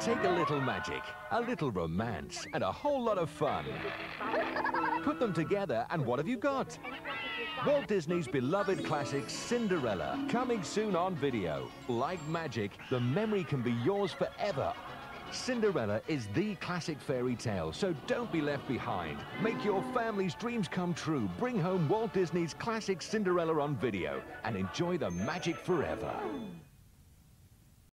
Take a little magic, a little romance, and a whole lot of fun. Put them together, and what have you got? Walt Disney's beloved classic Cinderella, coming soon on video. Like magic, the memory can be yours forever. Cinderella is the classic fairy tale, so don't be left behind. Make your family's dreams come true. Bring home Walt Disney's classic Cinderella on video and enjoy the magic forever.